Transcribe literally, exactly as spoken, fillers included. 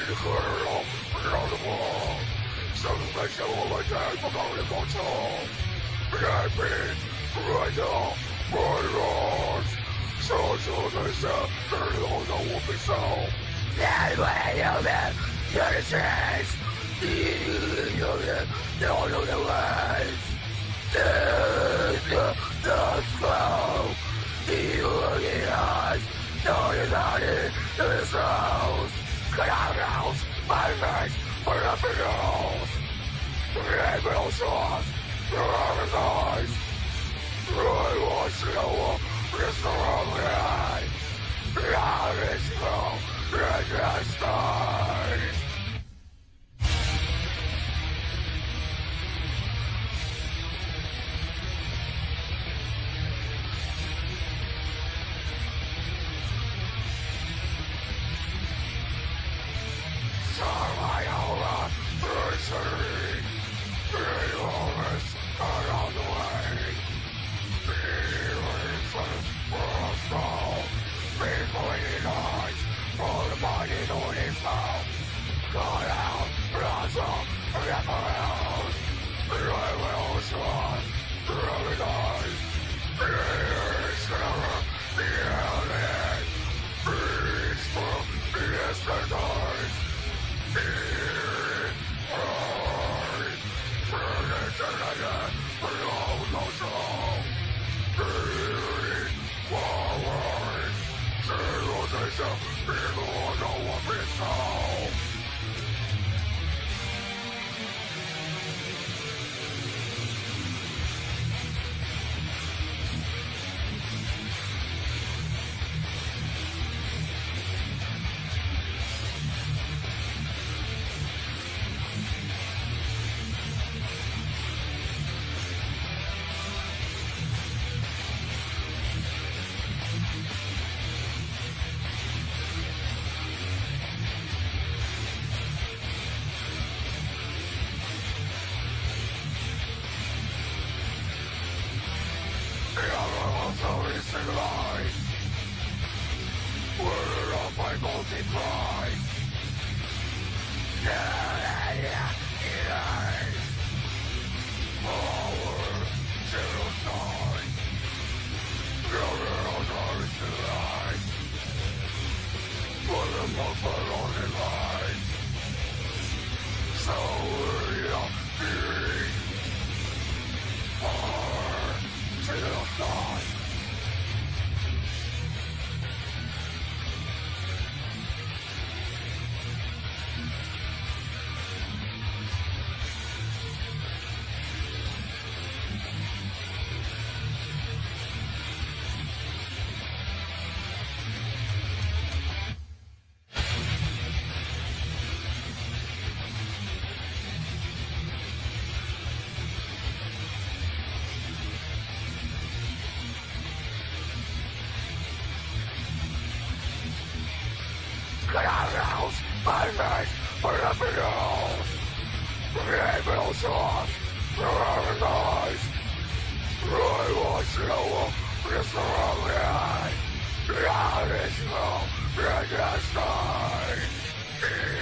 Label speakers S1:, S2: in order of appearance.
S1: girl, beyond the wall. Something makes you all my day for going to control. Behind me, right now, my arms. So, so, they said, turn on the whooping soul. That way, you man, you're the chance. You don't know the words. The, the, the flow. You look at us. Know you got it, the souls. Cut out house, my face, for nothing else. Red metal sauce, your other eyes. I want you to walk, it's the wrong way. Beyond this flow, red gas skies. Around the way, feeling from the soul, people in eyes, for the body on his mouth. Got out, blossom, repels, I will shine, rubbing eyes, fears never the alien, breathes from the distant eyes, fearing eyes, turning to the end, for all no soul, fearing forward, civilization, people know what we soul. Civilized, word of my multiplied. Yeah, yeah, yeah. Power, zero nine. Your world are civilized. For the buffer on the line. So we are being. Power, zero nine. Get out of the house, my face, for nothing else. Red metal sauce, your other eyes. I want you to walk, it's the wrong way. Beyond this flow, red gas sky.